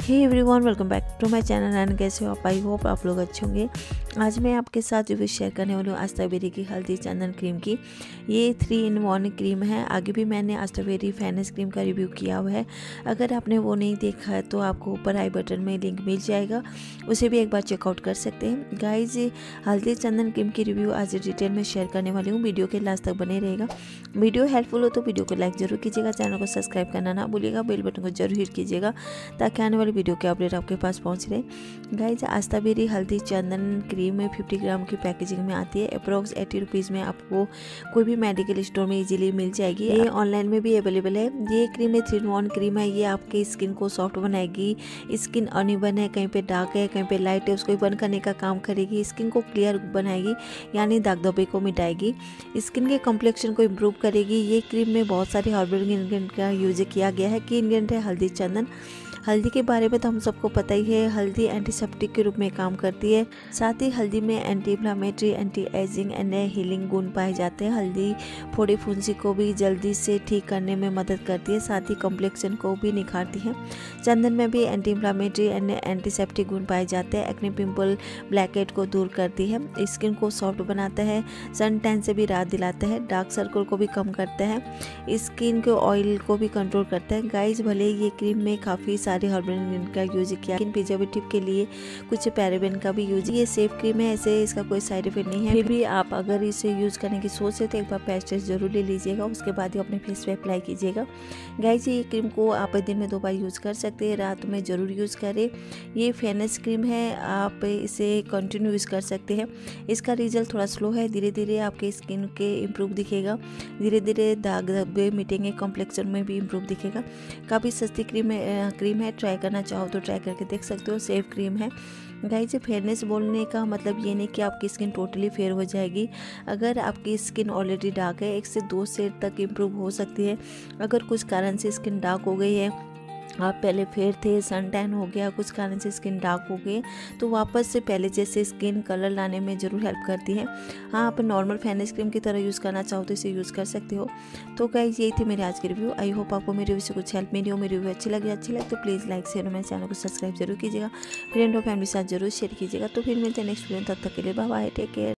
Hey everyone, welcome back to my channel. And कैसे हो आप? आई होप आप लोग अच्छे होंगे। आज मैं आपके साथ रिव्यू शेयर करने वाली हूँ आस्टाबेरी की हल्दी चंदन क्रीम की। ये 3 in 1 क्रीम है। आगे भी मैंने आस्टाबेरी फेयरनेस क्रीम का रिव्यू किया हुआ है। अगर आपने वो नहीं देखा है तो आपको ऊपर आई बटन में लिंक मिल जाएगा, उसे भी एक बार चेकआउट कर सकते हैं। गाइज, हल्दी चंदन क्रीम की रिव्यू आज डिटेल में शेयर करने वाली हूँ। वीडियो के लास्ट तक बने रहेगा। वीडियो हेल्पफुल हो तो वीडियो को लाइक जरूर कीजिएगा, चैनल को सब्सक्राइब करना ना भूलिएगा, बेल बटन को जरूर हिट कीजिएगा ताकि आने वाली वीडियो के अपडेट आपके पास पहुंच रहे। गाइज, आस्टाबेरी हल्दी चंदन क्रीम में 50 ग्राम की पैकेजिंग में आती है। अप्रोक्स 80 रुपीज़ में आपको कोई भी मेडिकल स्टोर में इजीली मिल जाएगी। ये ऑनलाइन में भी अवेलेबल है। ये क्रीम में 3 in 1 क्रीम है। ये आपकी स्किन को सॉफ्ट बनाएगी। स्किन अनइवन है, कहीं पे डार्क है, कहीं पे लाइट है, उसको इवन करने का काम करेगी। स्किन को क्लियर बनाएगी, यानी दाग धब्बे को मिटाएगी। स्किन के कॉम्प्लेक्शन को इम्प्रूव करेगी। ये क्रीम में बहुत सारे हर्बल इंग्रेडिएंट का यूज किया गया है। की इंग्रेडिएंट है हल्दी चंदन। हल्दी के बारे में तो हम सबको पता ही है। हल्दी एंटीसेप्टिक के रूप में काम करती है। साथ ही हल्दी में anti inflammatory, anti ageing and healing गुण पाए जाते हैं। हल्दी फोड़े फुंसी को भी जल्दी से ठीक करने में मदद करती है, साथ ही कॉम्प्लेक्शन को भी निखारती है। चंदन में भी एंटी इन्फ्लेमेटरी एंड एंटीसेप्टिक गुण पाए जाते हैं। एक्ने, पिंपल, ब्लैकहेड को दूर करती है। स्किन को सॉफ्ट बनाता है। सन टैन से भी राहत दिलाता है। डार्क सर्कल को भी कम करता है। स्किन के ऑयल को भी कंट्रोल करता है। गाइस, भले ये क्रीम में काफ़ी सारे हर्बल इंग्रेडिएंट का यूज किया, लेकिन प्रिजर्वेटिव के लिए कुछ पैराबेन का भी यूज। ये सेफ क्रीम है, ऐसे इसका कोई साइड इफेक्ट नहीं है। फिर भी आप अगर इसे यूज करने की सोच रहे तो एक बार पैच टेस्ट जरूर ले लीजिएगा, उसके बाद ही अपने फेस पे अप्लाई कीजिएगा। गाइस, ये क्रीम को आप दिन में 2 बार यूज कर सकते हैं, रात में जरूर यूज करें। ये फेयरनेस क्रीम है, आप इसे कंटिन्यू यूज कर सकते हैं। इसका रिजल्ट थोड़ा स्लो है, धीरे धीरे आपके स्किन के इम्प्रूव दिखेगा, धीरे धीरे दाग धब्बे मिटेंगे, कॉम्प्लेक्शन में भी इम्प्रूव दिखेगा। काफ़ी सस्ती क्रीम है। ट्राई करना चाहो तो ट्राई करके देख सकते हो। सेफ क्रीम है। गाइस, फेयरनेस बोलने का मतलब ये नहीं कि आपकी स्किन टोटली फेयर हो जाएगी। अगर आपकी स्किन ऑलरेडी डार्क है, 1 से 2 शेड तक इम्प्रूव हो सकती है। अगर कुछ कारण से स्किन डार्क हो गई है, आप पहले फेयर थे, सन टैन हो गया, कुछ कारण से स्किन डार्क हो गई, तो वापस से पहले जैसे स्किन कलर लाने में ज़रूर हेल्प करती है। हाँ, आप नॉर्मल फेयरनेस क्रीम की तरह यूज़ करना चाहो तो इसे यूज़ कर सकते हो। तो गाइस, यही थी मेरी आज की रिव्यू। आई होप आपको मेरी रिव्यू से कुछ हेल्प मिली हो। मेरी रिव्यू अच्छी लगे तो प्लीज़ लाइक शेयर और मेरे चैनल को सब्सक्राइब जरूर कीजिएगा। फ्रेंड और फैमिली के साथ जरूर शेयर कीजिएगा। तो फिर मिलते हैं नेक्स्ट वीडियो। तब तक के लिए बाय बाय, टेक केयर।